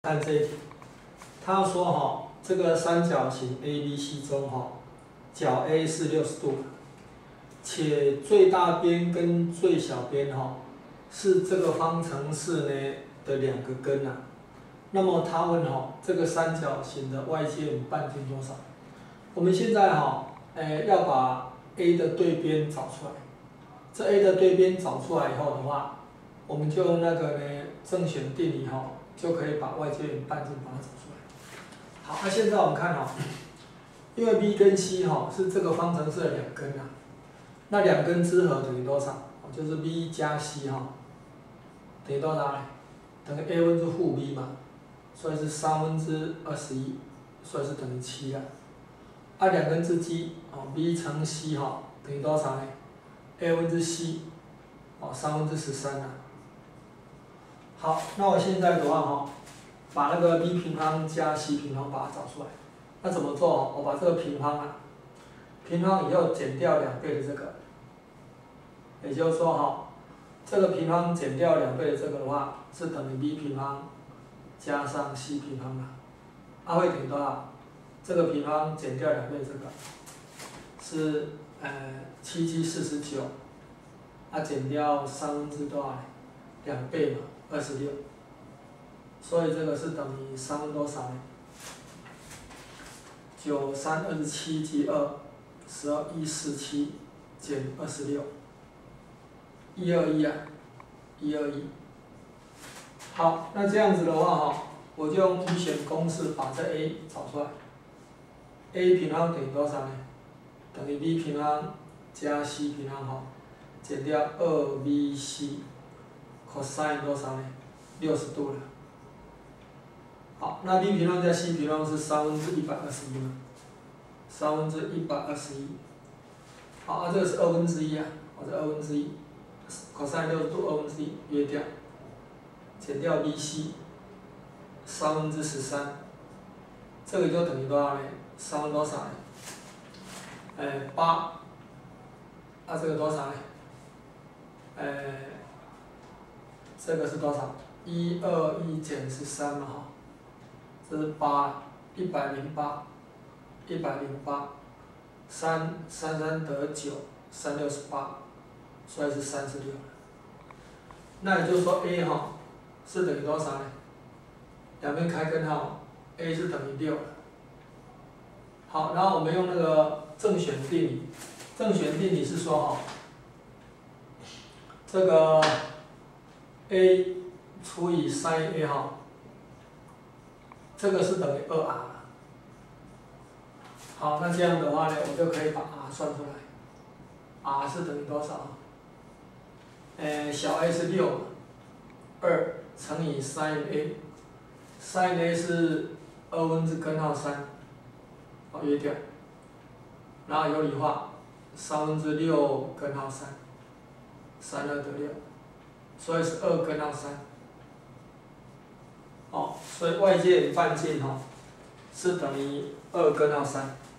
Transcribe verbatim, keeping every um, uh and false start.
看这一题，他说哈，这个三角形 A B C 中哈，角 A 是六十度，且最大边跟最小边哈是这个方程式呢的两个根啊。那么他问哈，这个三角形的外接与半径多少？我们现在哈，诶要把 A 的对边找出来。这 A 的对边找出来以后的话，我们就用那个呢正弦定理哈。 就可以把外接与半径把它找出来。好，那、啊、现在我们看哈、哦，因为 B 跟 C 哈、哦、是这个方程式的两根啊，那两根之和等于多少？就是 B 加 C 哈、哦，等于多少呢？等于 A 分之负 B 嘛，所以是三分之二十一，所以是等于七啊。啊，两根之积哦 ，B 乘 C 哈、哦、等于多少呢 ？A 分之 C 哦，三分之十三啊。 好，那我现在的话哈，把那个 b 平方加 c 平方把它找出来。那怎么做？我把这个平方啊，平方以后减掉两倍的这个，也就是说哈，这个平方减掉两倍的这个的话，是等于 b 平方加上 c 平方啊，它会等于多少？这个平方减掉两倍这个，是呃七七四十九，啊减掉三分之多少？两倍嘛。 二十六，所以这个是等于三分多少呢？九三二十七及二，十二一四七减二十六，一二一啊，一二一。好，那这样子的话哈，我就用余弦公式把这 a 找出来。a 平方等于多少呢？等于 b 平方加 c 平方哈，减掉二 b c。 cos 多少呢？六十度了。好，那 b 平方加 c 平方是三分之一百二十一嘛？三分之一百二十一。好，啊，这个是二分之一啊，哦，这二分之一 ，cos 六十度二分之一约掉，减掉 bc， 三分之十三，这个就等于多少呢？三分多少呢？哎，八。啊，这个多少呢？哎。 这个是多少？一二一减十三嘛哈，这是八，一百零八，一百零八，三三三得九，三六十八，所以是三十六。那也就是说 a 哈是等于多少呢？两边开根号 ，a 是等于六。好，然后我们用那个正弦定理，正弦定理是说哈，这个。 a 除以 sin a 哈，这个是等于二 r。好，那这样的话呢，我就可以把 r 算出来。r 是等于多少？呃，小 a 是六，二乘以 sin a，sin a 是二分之根号三，好约掉。然后有理化，三分之六根号三，三二得六。 所以是二根号三，哦，所以外接与半径哈是等于二根号三。